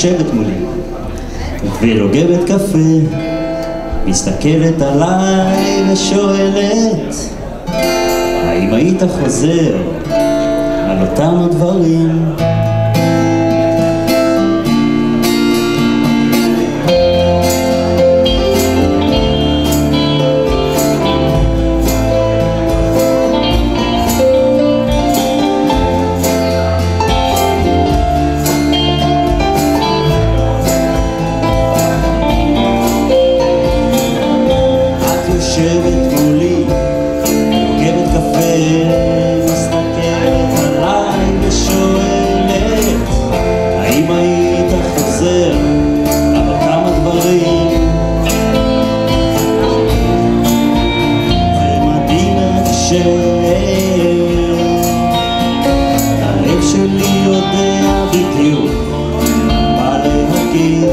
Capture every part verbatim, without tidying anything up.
יושבת מולי ולוגבת קפה, מסתכלת עליי ושואלת האם היית חוזר על אותם הדברים. הלב שלי יודע בדיוק מה להגיד,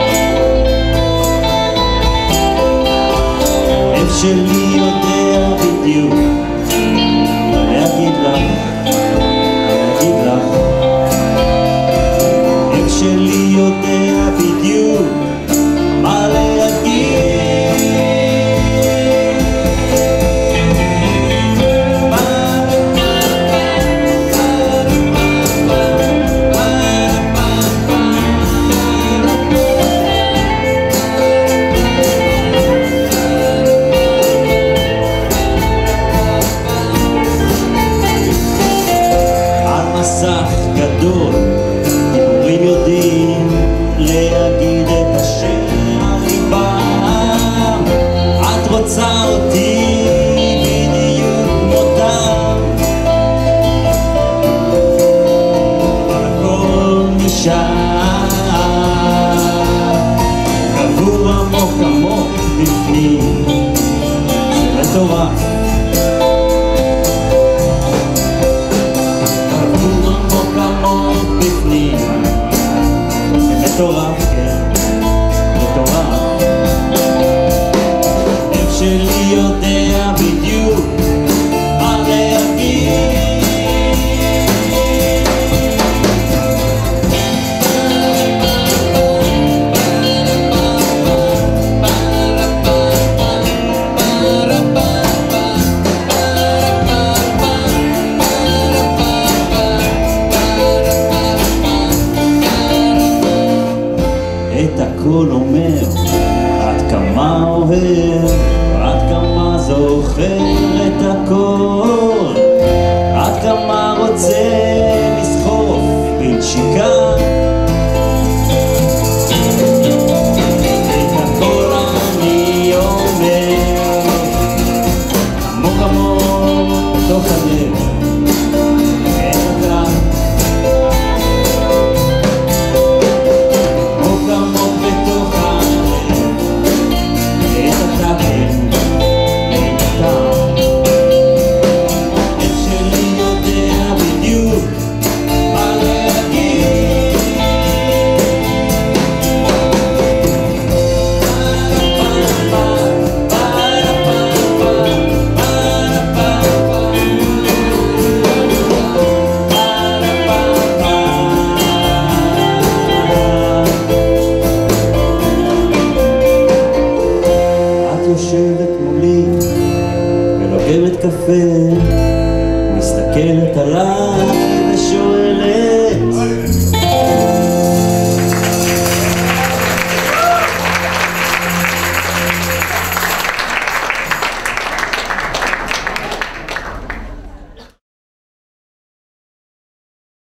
הלב שלי יודע בדיוק מה להגיד לך, להגיד לך, הלב שלי יודע בדיוק מה להגיד. גדול, דיבורים יודעים להגיד את אשר על ליבם. את רוצה אותי בדיוק כמותם, אבל הכל נשאר קבור עמוק עמוק בפנים, זה מטורף. מטורף, כן, מטורף. הלב שלי יודע בדיוק מה להגיד. את הכל אומר, עד כמה אוהב, עד כמה זוכר את הכל, עד כמה רוצה לסחוף בנשיקה. את הכל אני אומר, עמוק עמוק בתוך הלב, את אתה יושבת מולי ולוגבת קפה, מסתכלת עליי